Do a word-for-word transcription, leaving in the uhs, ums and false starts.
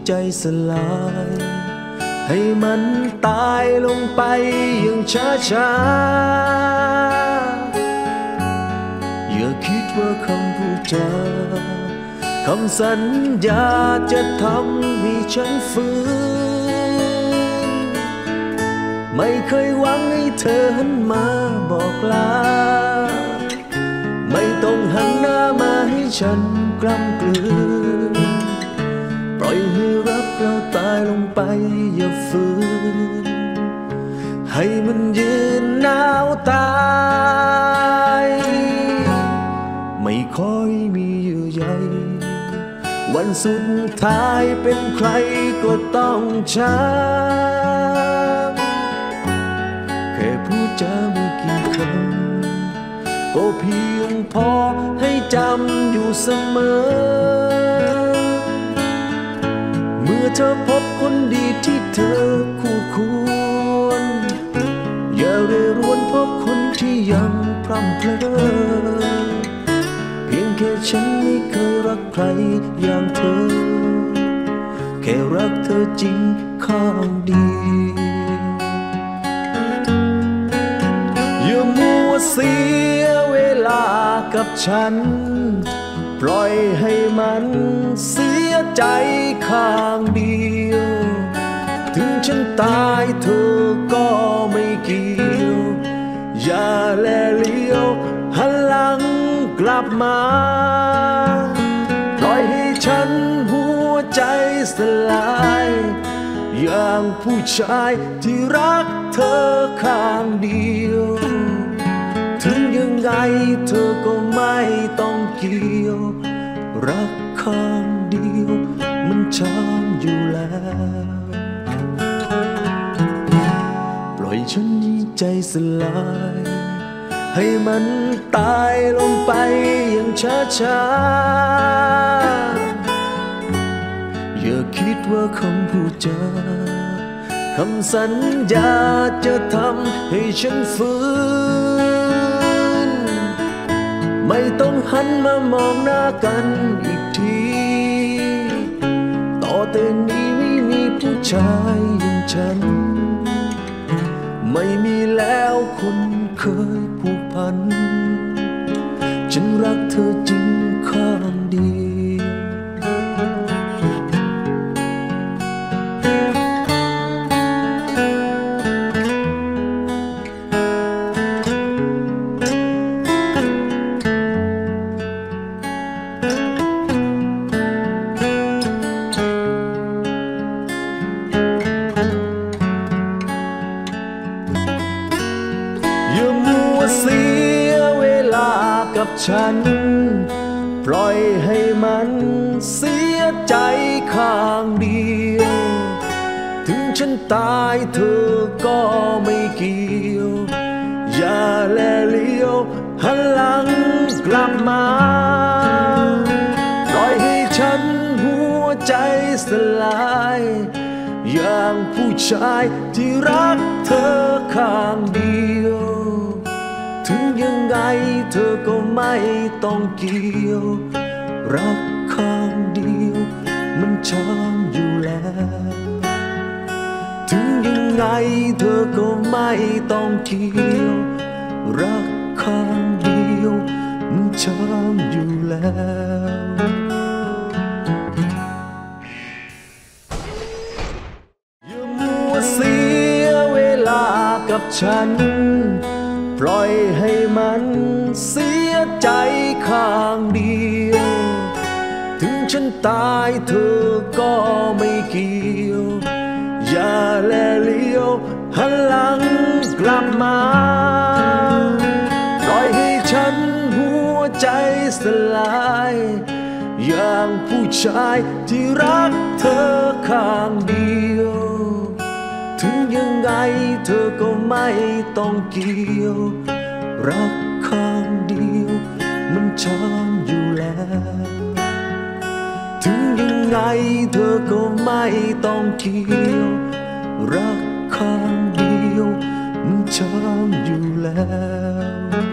ใจสลายให้มันตายลงไปอย่างช้าช้าอย่าคิดว่าคำพูดจาคำสัญญาจะทำให้ฉันฟื้นไม่เคยหวังให้เธอหันมาบอกลาไม่ต้องหันหน้ามาให้ฉันกล้ำกลืนปล่อยให้รักเราตายลงไปอย่าฝืนให้มันยืนหนาวตายไม่ค่อยมีเยื่อใยวันสุดท้ายเป็นใครก็ต้องช้ำแค่พูดจาไม่กี่คำก็เพียงพอให้จำอยู่เสมอเมื่อเธอพบคนดีที่เธอคู่ควรอย่าเร่ร่วนพบคนที่ยังพร่ำเพลอเพียงแค่ฉันไม่เคยรักใครอย่างเธอแค่รักเธอจริงข้างเดียวอย่ามัวเสียเวลากับฉันปล่อยให้มันเสียใจข้างเดียวถึงฉันตายเธอก็ไม่เกี่ยวอย่าแลเลี้ยวหันหลังกลับมาปล่อยให้ฉันหัวใจสลายอย่างผู้ชายที่รักเธอข้างเดียวถึงยังไงเธอก็ไม่ต้องเกี่ยวรักข้างเดียวมันช้ำอยู่แล้วปล่อยฉันให้ใจสลายให้มันตายลงไปอย่างช้าช้าอย่าคิดว่าคำพูดจาคำสัญญาจะทำให้ฉันฟื้นไม่ต้องหันมามองหน้ากันอีกทีต่อแต่นี้ไม่มีผู้ชายอย่างฉันไม่มีแล้วคนเคยผูกพันฉันรักเธอจริงข้างเดียวเสียเวลากับฉันปล่อยให้มันเสียใจข้างเดียวถึงฉันตายเธอก็ไม่เกี่ยวอย่าแลเลี้ยวหันหลังกลับมาปล่อยให้ฉันหัวใจสลายอย่างผู้ชายที่รักเธอข้างเดียวถึงยังไงเธอก็ไม่ต้องเกี่ยวรักข้างเดียวมันช้ำอยู่แล้วถึงยังไงเธอก็ไม่ต้องเกี่ยวรักข้างเดียวมันช้ำอยู่แล้วอย่ามัวเสียเวลากับฉันปล่อยให้มันเสียใจข้างเดียวถึงฉันตายเธอก็ไม่เกี่ยวอย่าแลเลี้ยวหันหลังกลับมาปล่อยให้ฉันหัวใจสลายอย่างผู้ชายที่รักเธอข้างเดียวถึงยังไงเธอก็ไม่ต้องเกี่ยวรักข้างเดียวมันช้ำอยู่แล้วถึงยังไงเธอก็ไม่ต้องเกี่ยวรักข้างเดียวมันช้ำอยู่แล้ว